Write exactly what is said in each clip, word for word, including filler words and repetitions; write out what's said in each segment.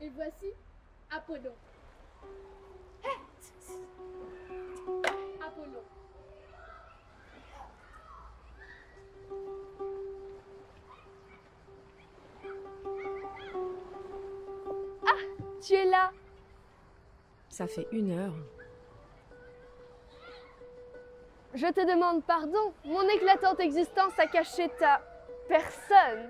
Et voici Apollon. Apollon. Ah, tu es là. Ça fait une heure. Je te demande pardon. Mon éclatante existence a caché ta personne.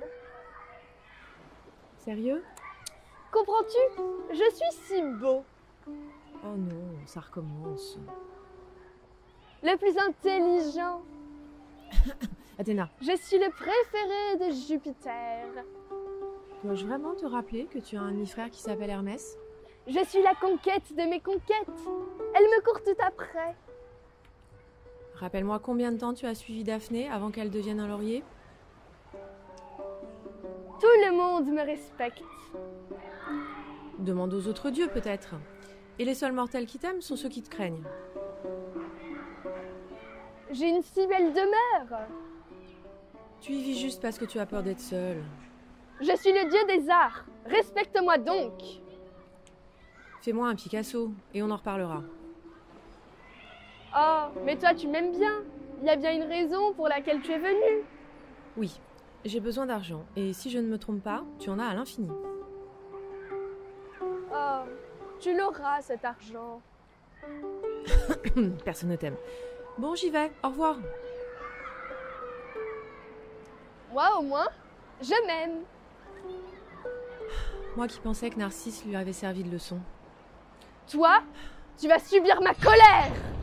Sérieux? Comprends-tu? Je suis si beau. Oh non, ça recommence. Le plus intelligent. Athéna, Je suis le préféré de Jupiter. dois-je vraiment te rappeler que tu as un demi-frère qui s'appelle Hermès? Je suis la conquête de mes conquêtes. Elle me court tout après. Rappelle-moi combien de temps tu as suivi Daphné avant qu'elle devienne un laurier? Tout le monde me respecte. Demande aux autres dieux peut-être. Et les seuls mortels qui t'aiment sont ceux qui te craignent. J'ai une si belle demeure. Tu y vis juste parce que tu as peur d'être seule. Je suis le dieu des arts. Respecte-moi donc. Fais-moi un Picasso et on en reparlera. Oh, mais toi tu m'aimes bien. Il y a bien une raison pour laquelle tu es venu. Oui, j'ai besoin d'argent et si je ne me trompe pas, tu en as à l'infini. Oh, tu l'auras cet argent. Personne ne t'aime. Bon, j'y vais. Au revoir. Moi au moins, je m'aime. Moi qui pensais que Narcisse lui avait servi de leçon. Toi, tu vas subir ma colère.